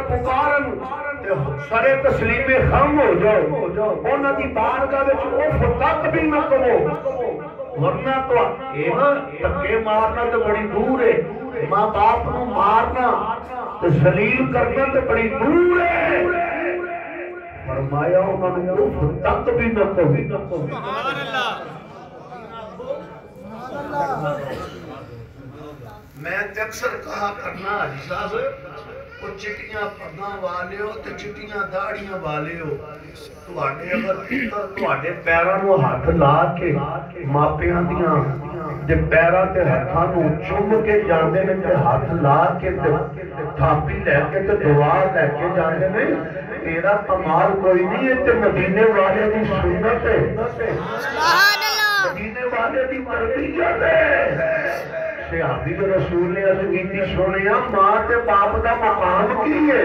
پکارن سرے تسلیم خم ہو جاؤ انہاں دی بارگاہ وچ اف تک بھی نہ کہو ورنہ تو دھکے مارنا تو بڑی دور ہے ماں باپ نو مارنا تو ذلیل کرنا تو بڑی دور ہے فرمایا انہوں نے اف تک بھی نہ کہو سبحان اللہ میں اکثر کہا کرنا حاجی صاحب وہ چٹیاں پگاں والے ہو تے چٹیاں داڑیاں والے ہو تواڈے اگر پتر تواڈے پیراں نو ہاتھ لا کے ماپیاں دیاں جے پیراں تے ہتھاں نو چوم کے جاندے نے تے ہاتھ لا کے تے تھاپی لے کے تے دعا لے کے جاندے نے تیرا کمال کوئی نہیں ہے تے مدینے والے دی سنت ہے سبحان اللہ مدینے والے دی تربیت ہے صحابی رسول نے عرض کیتی سونیا ماں تے باپ دا مقام کی ہے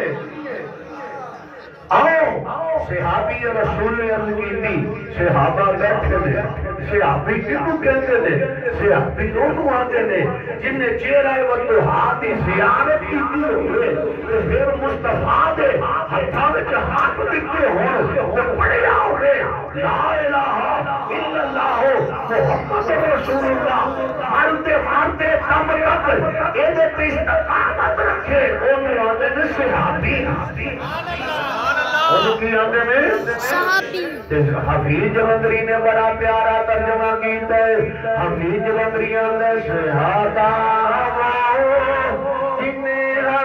آؤ صحابی رسول نے عرض کیتی صحابہ بیٹھے دے صحابی کیوں کہتے دے صحابی دونوں آتے دے جن نے چہرہ وطوحات کی زیارت کی ہوئے پھر مصطفیٰ دے ہتھاں وچ ہاتھ دتے ہون تے پڑھیا ہوئے لا الہ الا اللہ محمد رسول اللہ مارتے مارتے کم تک ایدے پہ استقامت رکھے انہوں آتے نے صحابی انہوں کی آتے نے صحابی حفیظ جلندری نے بڑا پیارا ترجمہ کیتا ہے حفیظ جلندری آتے صحابہ جنہیں ہر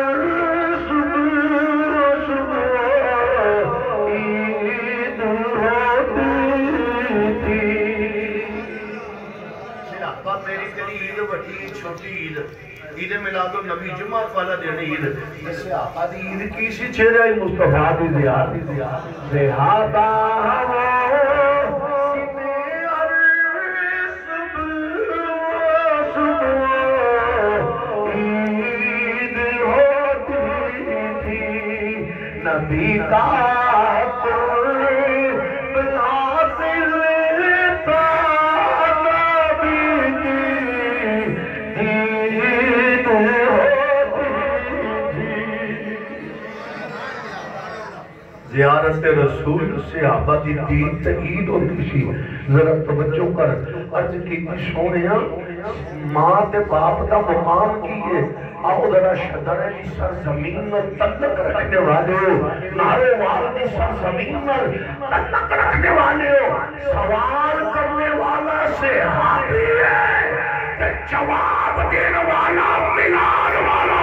میری تیری عید وٹی چھوٹی عید عید میلاد النبی جمعہ والا دن عید جیسے آقا دی عید کی سی چہرہ مصطفیٰ دی زیارت زہابہ نبی کا زیارت رسول صحابہ دی دین تقید ہوتی سی ذرا توجہ کر عرض کی سونیا ماں تے باپ دا مقام کی ہے آؤ ذرا شدرے کی سرزمین میں تلق رکھنے والے ہو نارے والدی سرزمین میں تلق رکھنے والے ہو سوال کرنے والا صحابی ہے تے جواب دینے والا ملان والا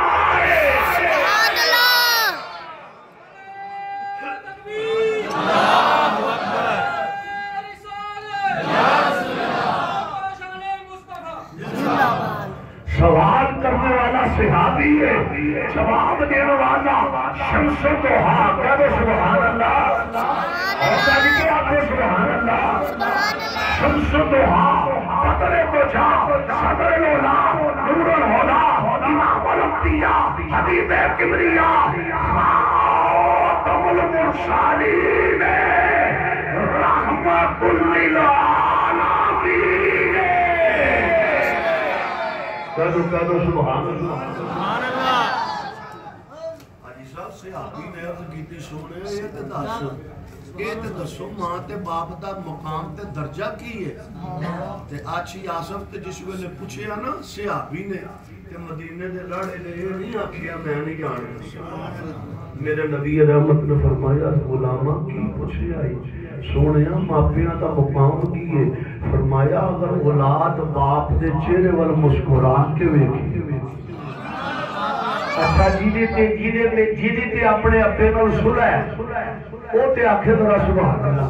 سوال کرنے والا صحابی ہے جواب دینے والا شمس و ضحیٰ کہو سبحان اللہ ایسا نہیں کہ آپ کو سبحان اللہ شمس و ضحیٰ قدر بجھا صدر لولا نور الہدا امام الانبیاء حبیب کبریاء خاتم المرسلین رحمت للعالمین کہو سبحان اللہ حاجی صاحب صحابی نے عرض کیتی سونے یہ تے دسو ماں تے باپ دا مقام تے درجہ کی ہے تے آچھی آصف تے جس ویلے پوچھے نا صحابی نے تے مدینے دے لڑے نے یہ نہیں آکھیا میں نہیں جانتا میرے نبی رحمت نے فرمایا غلامہ کی پوچھے آئی سونیا ماپیاں دا مقام کی ہے فرمایا اگر اولاد باپ دے چہرے وال مسکران کے ویکھی اچھا جیدے تے اپنے اپنے نال سلا ہے او تے آکھے ذرا سبحان اللہ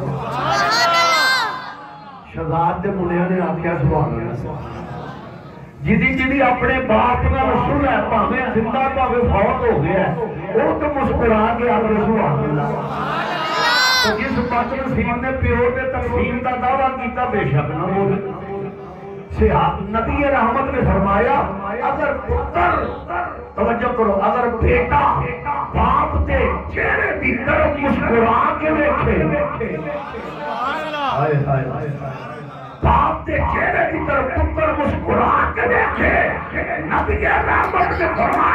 شہزاد دے منیا نے آکھیا سبحان اللہ جیدی اپنے باپ نال سلا ہے پاویں زندہ پاویں فوت ہو گیا ہے او تے مسکرا کے آکھے سبحان اللہ تو جس پاک نصیب نے پیو دے تقسیم کا دعویٰ کیتا بے شک نہ بولے نبی رحمت نے فرمایا اگر پتر توجہ کرو اگر بیٹا باپ دے چہرے کی طرف مسکرا کے دیکھے باپ دے چہرے کی طرف پتر مسکرا کے دیکھے نبی رحمت نے فرمایا